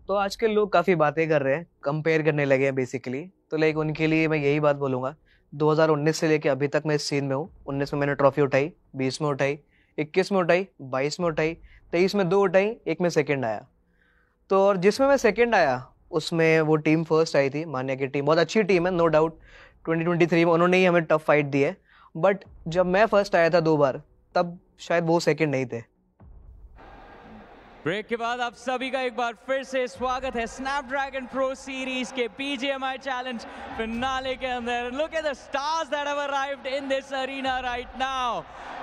तो आजकल लोग काफ़ी बातें कर रहे हैं, कंपेयर करने लगे हैं बेसिकली। तो लाइक उनके लिए मैं यही बात बोलूँगा, 2019 से लेके अभी तक मैं इस सीन में हूँ। 19 में मैंने ट्रॉफ़ी उठाई, 20 में उठाई, 21 में उठाई, 22 में उठाई, 23 में 2 उठाई, 1 में सेकंड आया। तो और जिसमें मैं सेकंड आया, उसमें वो टीम फर्स्ट आई थी, मान्या की टीम। बहुत अच्छी टीम है, नो डाउट। 2023 में उन्होंने ही हमें टफ फाइट दी है। बट जब मैं फर्स्ट आया था 2 बार, तब शायद वो सेकंड नहीं थे। ब्रेक के बाद आप सभी का एक बार फिर से स्वागत है स्नैपड्रैगन प्रो सीरीज के बीजीएमआई चैलेंज फिनाले के अंदर। Look at the stars that have arrived in this arena right now.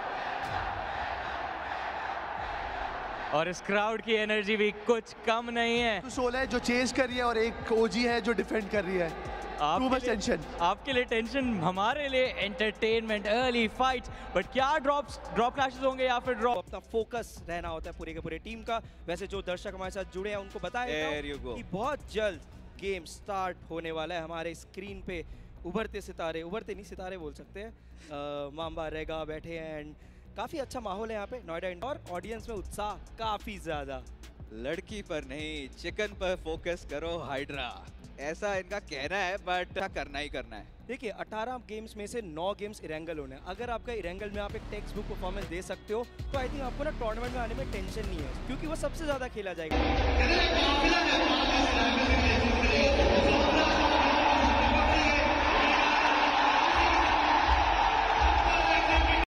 और इस क्राउड की एनर्जी भी कुछ कम नहीं है। 16 है जो चेज कर रही है और एक ओजी है जो डिफेंड कर रही है। आपके लिए टेंशन, हमारे लिए एंटरटेनमेंट, अर्ली फाइट। बट क्या ड्रॉप क्लैशेस होंगे या फिर ड्रॉप? अपना फोकस रहना होता है पूरे के पूरे टीम का। वैसे जो दर्शक हमारे साथ जुड़े हैं उनको बताया कि बहुत जल्द गेम स्टार्ट होने वाला है। हमारे स्क्रीन पे उभरते नहीं सितारे बोल सकते हैं, माम्बा रेगा बैठे हैं एंड काफ़ी अच्छा माहौल है यहाँ पे नोएडा इंडोर। ऑडियंस में उत्साह काफ़ी ज़्यादा। लड़की पर नहीं, चिकन पर फोकस करो हाइड्रा, ऐसा इनका कहना है, बट करना ही करना है। देखिए 18 गेम्स में से 9 गेम्स इरेंगल होने हैं। अगर आपका इरेंगल में आप एक टेक्स्ट बुक परफॉर्मेंस दे सकते हो तो आई थिंक आपको ना टूर्नामेंट में आने में टेंशन नहीं है, क्योंकि वो सबसे ज़्यादा खेला जाएगा।